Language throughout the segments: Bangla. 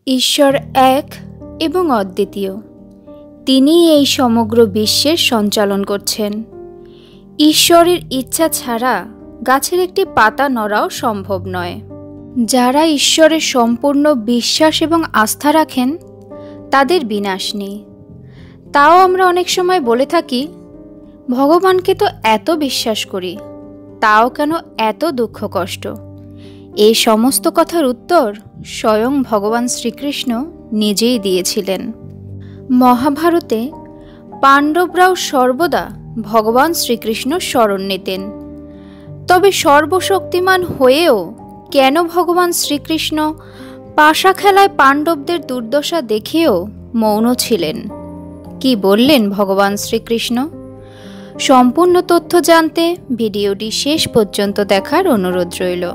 ঈশ্বর এক এবং অদ্বিতীয়। তিনি এই সমগ্র বিশ্বের সঞ্চালন করছেন। ঈশ্বরের ইচ্ছা ছাড়া গাছের একটি পাতা নড়াও সম্ভব নয়। যারা ঈশ্বরের সম্পূর্ণ বিশ্বাস এবং আস্থা রাখেন তাদের বিনাশ নেই। তাও আমরা অনেক সময় বলে থাকি, ভগবানকে তো এত বিশ্বাস করি, তাও কেন এত দুঃখ কষ্ট? এই সমস্ত কথার উত্তর স্বয়ং ভগবান শ্রীকৃষ্ণ নিজেই দিয়েছিলেন। মহাভারতে পাণ্ডবরাও সর্বদা ভগবান শ্রীকৃষ্ণ শরণ নিতেন। তবে সর্বশক্তিমান হয়েও কেন ভগবান শ্রীকৃষ্ণ পাশা খেলায় পাণ্ডবদের দুর্দশা দেখেও মৌন ছিলেন? কি বললেন ভগবান শ্রীকৃষ্ণ? সম্পূর্ণ তথ্য জানতে ভিডিওটি শেষ পর্যন্ত দেখার অনুরোধ রইল।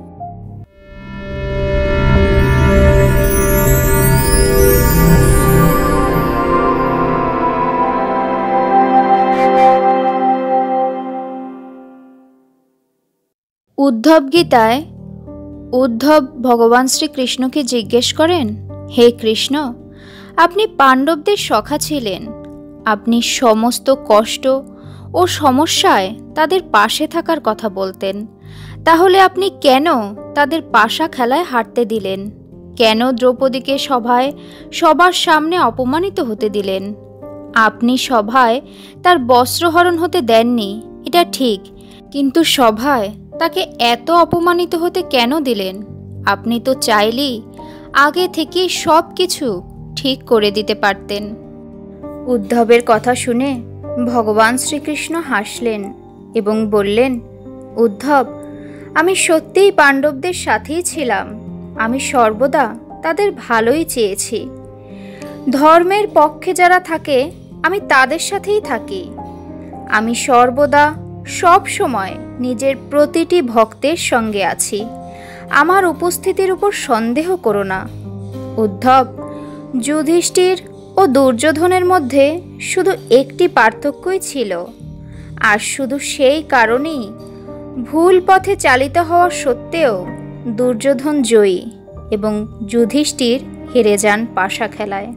উদ্ধব গীতায় উদ্ধব ভগবান শ্রীকৃষ্ণকে জিজ্ঞেস করেন, হে কৃষ্ণ, আপনি পাণ্ডবদের সখা ছিলেন, আপনি সমস্ত কষ্ট ও সমস্যায় তাদের পাশে থাকার কথা বলতেন, তাহলে আপনি কেন তাদের পাশা খেলায় হারতে দিলেন? কেন দ্রৌপদীকে সভায় সবার সামনে অপমানিত হতে দিলেন? আপনি সভায় তার বস্ত্রহরণ হতে দেননি, এটা ঠিক, কিন্তু সভায় তাকে এত অপমানিত হতে কেন দিলেন? আপনি তো চাইলেই আগে থেকে সব কিছু ঠিক করে দিতে পারতেন। উদ্ধবের কথা শুনে ভগবান শ্রীকৃষ্ণ হাসলেন এবং বললেন, উদ্ধব, আমি সত্যিই পাণ্ডবদের সাথেই ছিলাম। আমি সর্বদা তাদের ভালোই চেয়েছি। ধর্মের পক্ষে যারা থাকে আমি তাদের সাথেই থাকি। আমি সর্বদা সব সময় নিজের প্রতিটি ভক্তের সঙ্গে আছি। আমার উপস্থিতির উপর সন্দেহ করো না। উদ্ধব, যুধিষ্ঠির ও দুর্যোধনের মধ্যে শুধু একটি পার্থক্যই ছিল, আর শুধু সেই কারণেই ভুল পথে চালিত হওয়া সত্ত্বেও দুর্যোধন জয়ী এবং যুধিষ্ঠির হেরে যান পাশা খেলায়।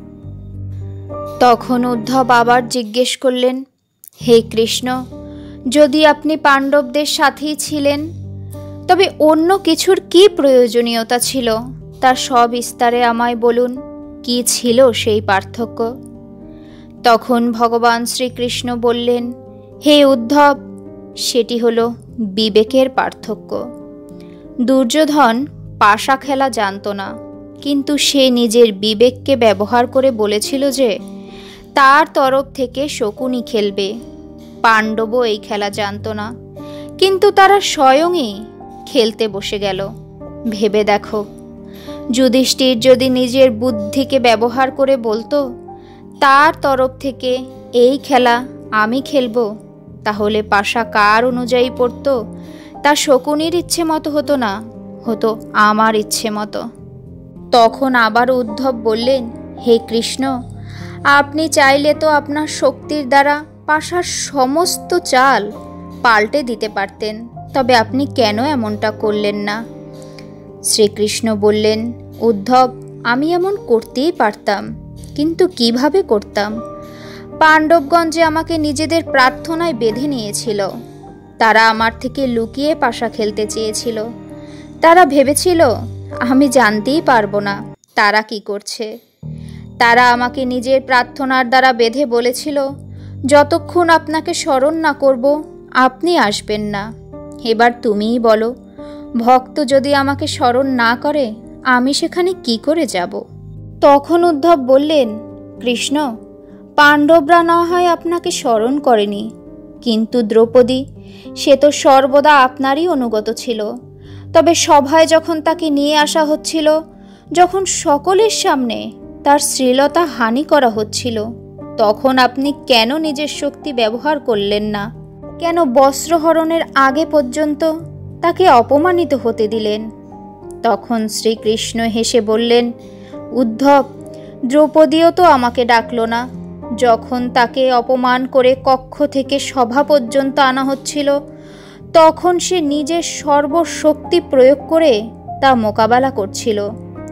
তখন উদ্ধব আবার জিজ্ঞেস করলেন, হে কৃষ্ণ, যদি আপনি পাণ্ডবদের সাথেই ছিলেন, তবে অন্য কিছুর কি প্রয়োজনীয়তা ছিল? তার সবিস্তারে আমায় বলুন, কি ছিল সেই পার্থক্য? তখন ভগবান শ্রীকৃষ্ণ বললেন, হে উদ্ধব, সেটি হলো বিবেকের পার্থক্য। দুর্যোধন পাশা খেলা জানত না, কিন্তু সে নিজের বিবেককে ব্যবহার করে বলেছিল যে তার তরফ থেকে শকুনি খেলবে। পাণ্ডবও এই খেলা জানত না, কিন্তু তারা স্বয়ংই খেলতে বসে গেল। ভেবে দেখো, যুধিষ্ঠির যদি নিজের বুদ্ধিকে ব্যবহার করে বলতো তার তরফ থেকে এই খেলা আমি খেলব, তাহলে পাশা কার অনুযায়ী পড়তো? তা শকুনির ইচ্ছে মতো হতো না, হতো আমার ইচ্ছে মতো। তখন আবার উদ্ধব বললেন, হে কৃষ্ণ, আপনি চাইলে তো আপনার শক্তির দ্বারা পাশার সমস্ত চাল পাল্টে দিতে পারতেন, তবে আপনি কেন এমনটা করলেন না? শ্রীকৃষ্ণ বললেন, উদ্ধব, আমি এমন করতেই পারতাম, কিন্তু কিভাবে করতাম? পাণ্ডবগণ যে আমাকে নিজেদের প্রার্থনায় বেঁধে নিয়েছিল। তারা আমার থেকে লুকিয়ে পাশা খেলতে চেয়েছিল। তারা ভেবেছিল আমি জানতেই পারবো না তারা কি করছে। তারা আমাকে নিজের প্রার্থনার দ্বারা বেঁধে বলেছিল, যতক্ষণ আপনাকে স্মরণ না করব আপনি আসবেন না। এবার তুমিই বলো, ভক্ত যদি আমাকে স্মরণ না করে আমি সেখানে কি করে যাব? তখন উদ্ধব বললেন, কৃষ্ণ, পাণ্ডবরা না হয় আপনাকে স্মরণ করেনি, কিন্তু দ্রৌপদী, সে তো সর্বদা আপনারই অনুগত ছিল। তবে সভায় যখন তাকে নিয়ে আসা হচ্ছিল, যখন সকলের সামনে তার শ্লীলতা হানি করা হচ্ছিল, তখন আপনি কেন নিজের শক্তি ব্যবহার করলেন না? কেন বস্ত্রহরণের আগে পর্যন্ত তাকে অপমানিত হতে দিলেন? তখন শ্রীকৃষ্ণ হেসে বললেন, উদ্ধব, দ্রৌপদীও তো আমাকে ডাকলো না। যখন তাকে অপমান করে কক্ষ থেকে সভা পর্যন্ত আনা হচ্ছিল, তখন সে নিজের সর্বশক্তি প্রয়োগ করে তা মোকাবেলা করছিল।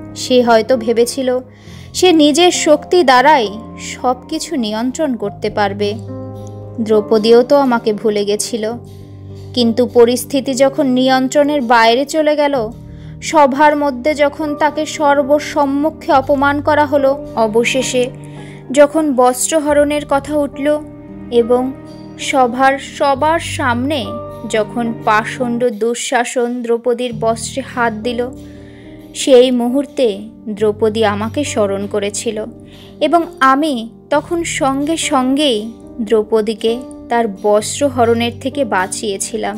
সে হয়তো ভেবেছিল সে নিজের শক্তি দ্বারাই সব কিছু নিয়ন্ত্রণ করতে পারবে। দ্রৌপদীও তো আমাকে ভুলে গেছিল। কিন্তু পরিস্থিতি যখন নিয়ন্ত্রণের বাইরে চলে গেল, সভার মধ্যে যখন তাকে সর্বসম্মুখে অপমান করা হলো, অবশেষে যখন বস্ত্রহরণের কথা উঠল এবং সবার সামনে যখন পাষণ্ড দুঃশাসন দ্রৌপদীর বস্ত্রে হাত দিল, সেই মুহূর্তে দ্রৌপদী আমাকে স্মরণ করেছিল এবং আমি তখন সঙ্গে সঙ্গেই দ্রৌপদীকে তার বস্ত্রহরণের থেকে বাঁচিয়েছিলাম।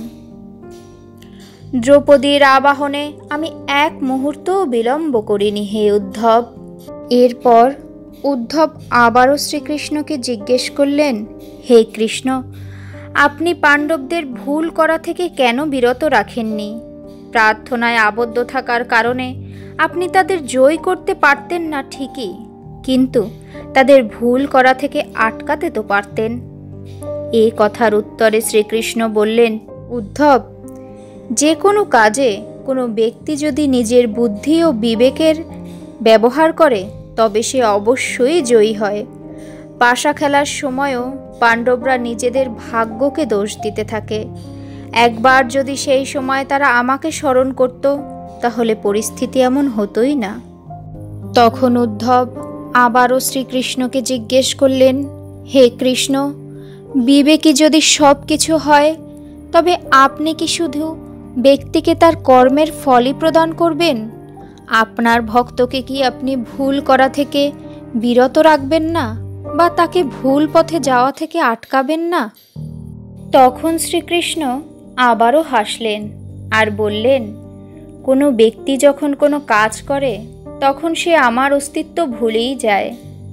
দ্রৌপদীর আবাহনে আমি এক মুহূর্তও বিলম্ব করিনি হে উদ্ধব। এরপর উদ্ধব আবারও শ্রীকৃষ্ণকে জিজ্ঞেস করলেন, হে কৃষ্ণ, আপনি পাণ্ডবদের ভুল করা থেকে কেন বিরত রাখেননি? প্রার্থনায় আবদ্ধ থাকার কারণে আপনি তাদের জয় করতে পারতেন না ঠিকই, কিন্তু তাদের ভুল করা থেকে আটকাতে তো পারতেন। এই কথার উত্তরে শ্রীকৃষ্ণ বললেন, উদ্ধব, যে কোনো কাজে কোনো ব্যক্তি যদি নিজের বুদ্ধি ও বিবেকের ব্যবহার করে তবে সে অবশ্যই জয়ী হয়। পাশা খেলার সময়ও পাণ্ডবরা নিজেদের ভাগ্যকে দোষ দিতে থাকে। একবার যদি সেই সময় তারা আমাকে স্মরণ করত তাহলে পরিস্থিতি এমন হতোই না। তখন উদ্ধব আবারও শ্রীকৃষ্ণকে জিজ্ঞেস করলেন, হে কৃষ্ণ, বিবেকই যদি সব কিছু হয় তবে আপনি কি শুধু ব্যক্তিকে তার কর্মের ফলই প্রদান করবেন? আপনার ভক্তকে কি আপনি ভুল করা থেকে বিরত রাখবেন না বা তাকে ভুল পথে যাওয়া থেকে আটকাবেন না? তখন শ্রীকৃষ্ণ আবারও হাসলেন আর বললেন, কোনো ব্যক্তি যখন কোনো কাজ করে তখন সে আমার অস্তিত্ব ভুলেই যায়।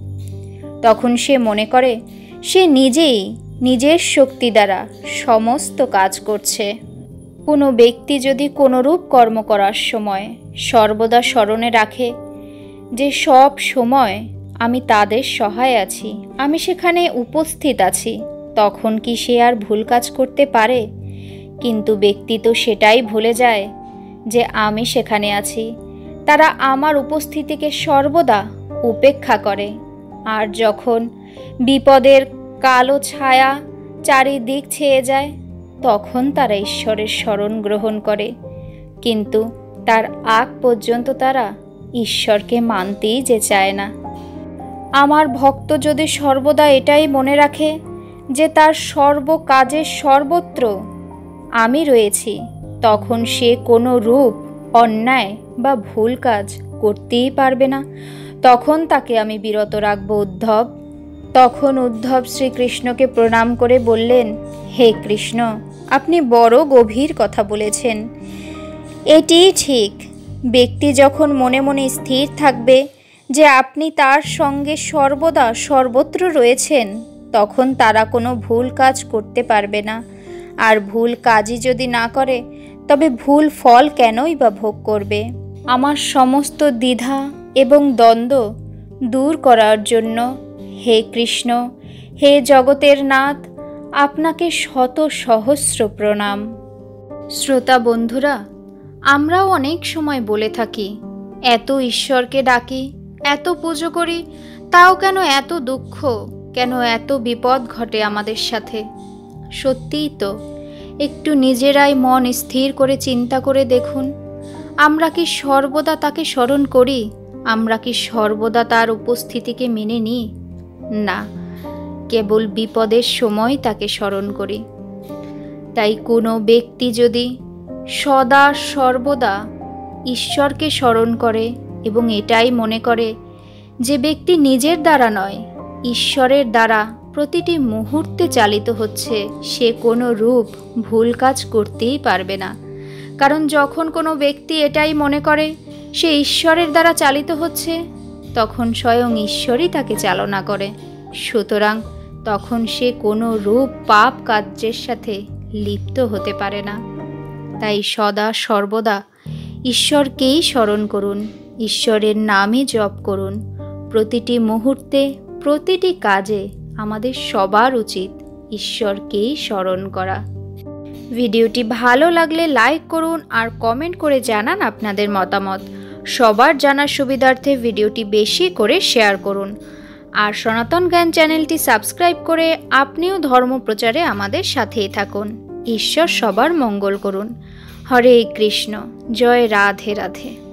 তখন সে মনে করে সে নিজেই নিজের শক্তি দ্বারা সমস্ত কাজ করছে। কোনো ব্যক্তি যদি কোনোরূপ কর্ম করার সময় সর্বদা স্মরণে রাখে যে সব সময় আমি তাদের সহায় আছি, আমি সেখানে উপস্থিত আছি, তখন কি সে আর ভুল কাজ করতে পারে? কিন্তু ব্যক্তি তো সেটাই ভুলে যায় যে আমি সেখানে আছি। তারা আমার উপস্থিতিকে সর্বদা উপেক্ষা করে, আর যখন বিপদের কালো ছায়া চারিদিক ছেয়ে যায় তখন তারা ঈশ্বরের শরণ গ্রহণ করে, কিন্তু তার আগ পর্যন্ত তারা ঈশ্বরকে মানতেই যে চায় না। আমার ভক্ত যদি সর্বদা এটাই মনে রাখে যে তার সর্ব কাজের সর্বত্র আমি রয়েছি, তখন সে কোনো রূপ অন্যায় বা ভুল কাজ করতেই পারবে না। তখন তাকে আমি বিরত রাখব উদ্ধব। তখন উদ্ধব শ্রীকৃষ্ণকে প্রণাম করে বললেন, হে কৃষ্ণ, আপনি বড় গভীর কথা বলেছেন। এটিই ঠিক, ব্যক্তি যখন মনে মনে স্থির থাকবে যে আপনি তার সঙ্গে সর্বদা সর্বত্র রয়েছেন, তখন তারা কোনো ভুল কাজ করতে পারবে না। আর ভুল কাজই যদি না করে তবে ভুল ফল কেনই বা ভোগ করবে? আমার সমস্ত দ্বিধা এবং দ্বন্দ্ব দূর করার জন্য হে কৃষ্ণ, হে জগতের নাথ, আপনাকে শত সহস্র প্রণাম। শ্রোতা বন্ধুরা, আমরাও অনেক সময় বলে থাকি, এত ঈশ্বরকে ডাকি, এত পুজো করি, তাও কেন এত দুঃখ, কেন এত বিপদ ঘটে আমাদের সাথে? সত্যিই তো, একটু নিজেরাই মন স্থির করে চিন্তা করে দেখুন, আমরা কি সর্বদা তাকে স্মরণ করি? আমরা কি সর্বদা তার উপস্থিতিকে মেনে নিই? না, কেবল বিপদের সময় তাকে স্মরণ করি। তাই কোনো ব্যক্তি যদি সদা সর্বদা ঈশ্বরকে স্মরণ করে এবং এটাই মনে করে যে ব্যক্তি নিজের দ্বারা নয়, ঈশ্বরের দ্বারা প্রতিটি মুহূর্তে চালিত হচ্ছে, সে কোনো রূপ ভুল কাজ করতেই পারবে না। কারণ যখন কোনো ব্যক্তি এটাই মনে করে সে ঈশ্বরের দ্বারা চালিত হচ্ছে, তখন স্বয়ং ঈশ্বরই তাকে চালনা করে। সুতরাং তখন সে কোনো রূপ পাপ কার্যের সাথে লিপ্ত হতে পারে না। তাই সদা সর্বদা ঈশ্বরকেই স্মরণ করুন, ঈশ্বরের নামই জপ করুন। প্রতিটি মুহূর্তে, প্রতিটি কাজে আমাদের সবার উচিত ঈশ্বরকেই স্মরণ করা। ভিডিওটি ভালো লাগলে লাইক করুন আর কমেন্ট করে জানান আপনাদের মতামত। সবার জানার সুবিধার্থে ভিডিওটি বেশি করে শেয়ার করুন আর সনাতন জ্ঞান চ্যানেলটি সাবস্ক্রাইব করে আপনিও ধর্ম প্রচারে আমাদের সাথেই থাকুন। ঈশ্বর সবার মঙ্গল করুন। হরে কৃষ্ণ। জয় রাধে রাধে।